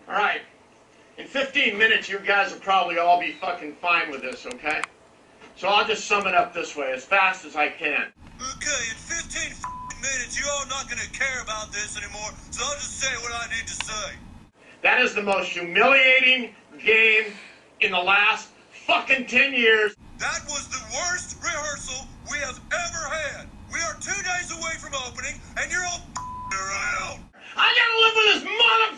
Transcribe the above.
All right. In 15 minutes, you guys will probably all be fucking fine with this, okay? So I'll just sum it up this way, as fast as I can. Okay, in 15 minutes, you all not gonna care about this anymore, so I'll just say what I need to say. That is the most humiliating game in the last fucking 10 years. That was the worst rehearsal we have ever had. We are 2 days away from opening, and you're all around. I gotta live with this motherfucker!